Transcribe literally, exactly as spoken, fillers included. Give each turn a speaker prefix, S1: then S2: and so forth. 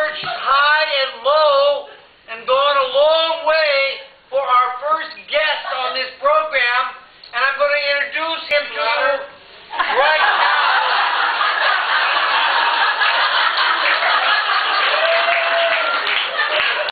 S1: perched high and low and gone a long way for our first guest on this program, and I'm going to introduce him to